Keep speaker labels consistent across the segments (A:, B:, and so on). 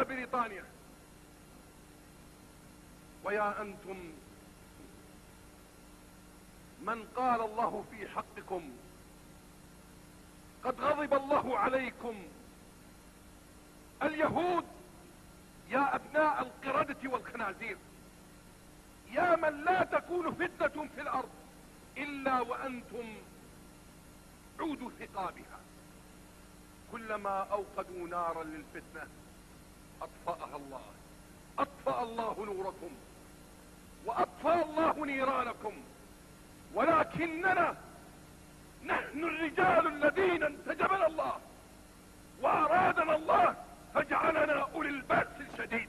A: بريطانيا. ويا أنتم من قال الله في حقكم قد غضب الله عليكم، اليهود يا أبناء القردة والخنازير، يا من لا تكون فتنة في الأرض إلا وأنتم عود ثقابها. كلما أوقدوا نارا للفتنة أطفأها الله، أطفأ الله نوركم وأطفأ الله نيرانكم. ولكننا نحن الرجال الذين انتجبنا الله وأرادنا الله فجعلنا أولي البأس الشديد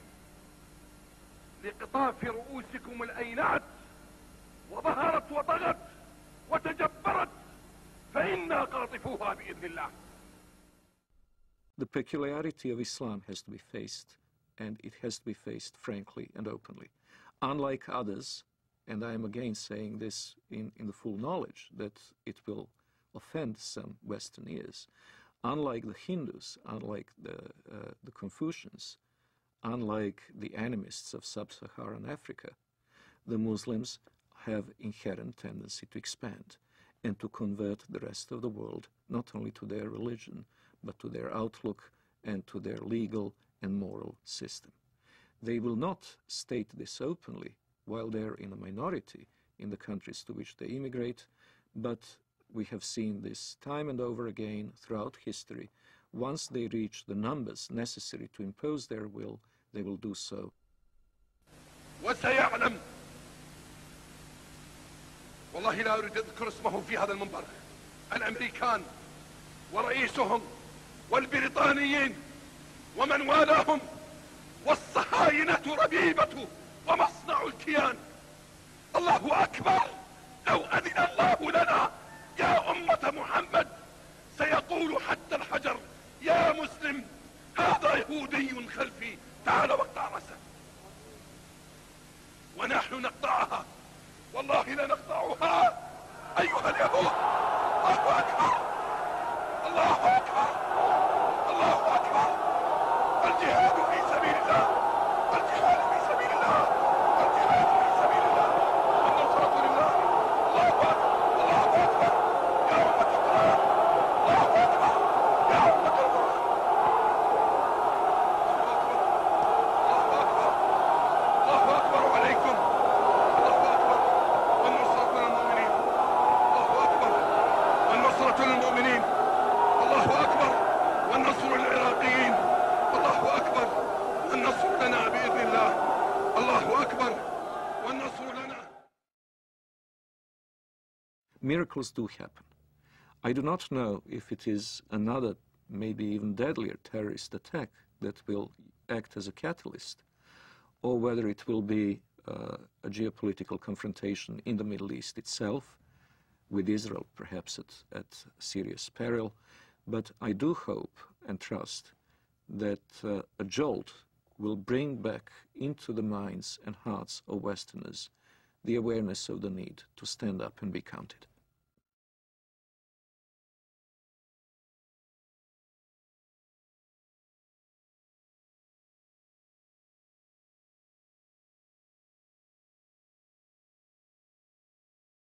A: لقطاف رؤوسكم الأينعت وظهرت وطغت وتجبرت، فإنا قاطفوها بإذن الله.
B: The peculiarity of Islam has to be faced, and it has to be faced frankly and openly. Unlike others, and I am again saying this in the full knowledge that it will offend some Western ears, unlike the Hindus, unlike the Confucians, unlike the animists of sub-Saharan Africa, the Muslims have inherent tendency to expand and to convert the rest of the world not only to their religion, but to their outlook and to their legal and moral system. They will not state this openly while they're in a minority in the countries to which they immigrate, but we have seen this time and over again throughout history. Once they reach the numbers necessary to impose their will, they will do so.
A: وسيعلم، والله لا أريد أذكر اسمه في هذا المنبر، الأمريكان ورئيسهم والبريطانيين ومن والاهم والصهاينة ربيبة ومصنع الكيان. الله أكبر، لو أذن الله لنا يا أمة محمد سيقول حتى الحجر يا مسلم هذا يهودي خلفي تعال واقطع رأسه. ونحن نقطعها، والله لنقطعها أيها اليهود. الله أكبر، الله أكبر، الله أكبر. الجهاد في سبيل الله، الجهاد في سبيل الله، الجهاد في سبيل الله، النصرة لله. الله أكبر، الله أكبر يا أمة القرآن، الله أكبر يا أمة القرآن. الله أكبر، الله أكبر عليكم. الله أكبر والنصرة للمؤمنين. الله أكبر والنصرة للمؤمنين. الله أكبر والنصر للعراقيين. الله أكبر والنصر لنا بإذن الله. الله أكبر والنصر لنا.
B: Miracles do happen. I do not know if it is another, maybe even deadlier terrorist attack that will act as a catalyst, or whether it will be a geopolitical confrontation in the Middle East itself, with Israel perhaps at serious peril. But I do hope and trust that a jolt will bring back into the minds and hearts of Westerners the awareness of the need to stand up and be counted.